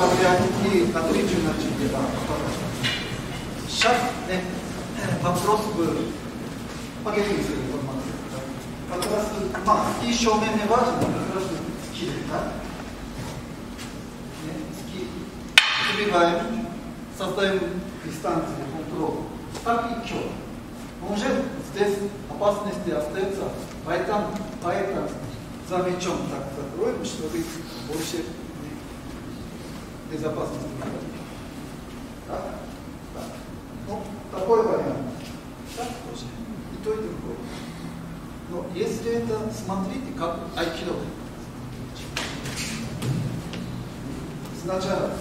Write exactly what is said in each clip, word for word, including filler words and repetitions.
и отличие начали, да, сейчас, вопрос был, поделиться информацией. Как раз, а, еще у меня важно, как раз ски, да? Ски забиваем, создаем дистанцию, контроль. Так и что? Уже здесь опасности остаются, поэтому, поэтому за мячом так закроем, чтобы больше безопасности не было. Так? Так. Ну, такой вариант. Так тоже. И то, и другое. Но если это, смотрите, как айкидо. Сначала.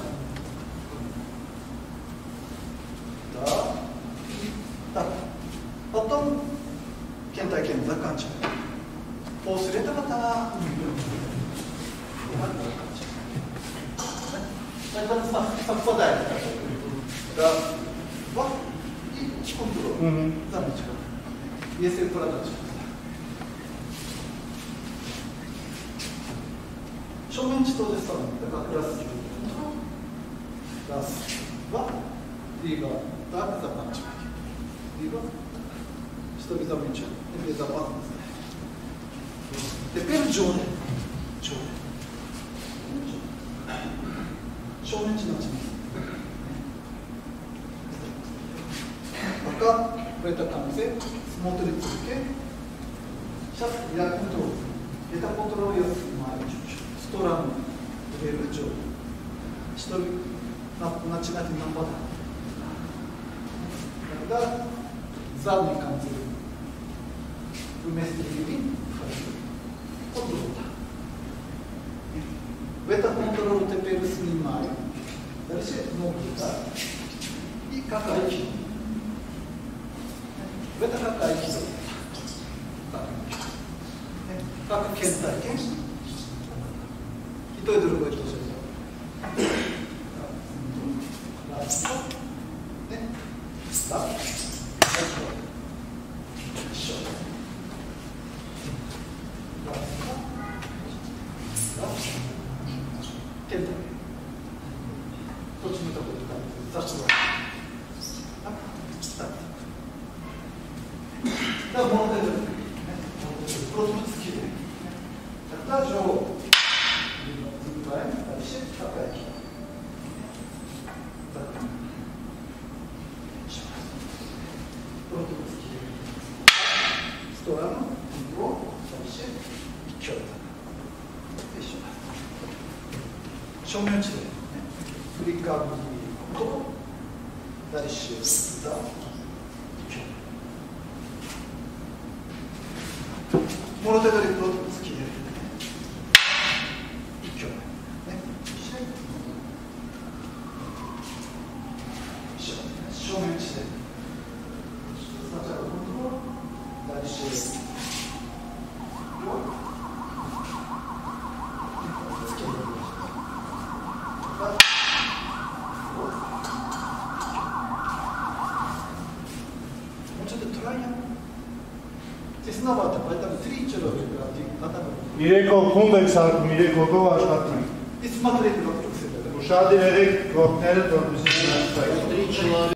Так. И так. Потом кентай-кен заканчиваем. После этого так. Тогда совпадает. Да. Вот. И контроль. Замечательно. Если продать. Шоуменчи тоже самое. Это как раз. Раз, два, либо так заканчивать. Либо, чтобы замечать безопасность. Теперь джоли. Джоли. Шоуменчи начинаем. Пока в этом конце смотрите руки. Сейчас я контроль. Это контроль я снимаю чуть-чуть. В сторону левый джоли. Чтобы начинать нападать. Тогда задний конец вместе левым контроль. В этом контроле теперь снимаем. Дальше ноги, да? И как айкидо. В это как айкидо. Как кентай-кен. И то, и другое тоже. Раз, два, так, еще. Раз, два, раз, кентай. Точно такой, так, зашла. Так, так. Да, вот это. Просто скидываем. Тогда же забиваем, дальше такая. Так. Еще раз. Просто скидываем. В сторону, его, дальше, и что-то. Еще раз. Шоуменчи. Прикладываем то, дальше, да, и что-то. Вот это вот скидываем. И что? Еще. Шоуменчи. Сначала контроль, дальше вот. Скидываем. Вот. Вот это трое. Тесновато, поэтому три человека. Иреко кундекс арту, иреко говаштату. И смотрите вокруг себя. Ушади эрек, копнерет, вот, три человека.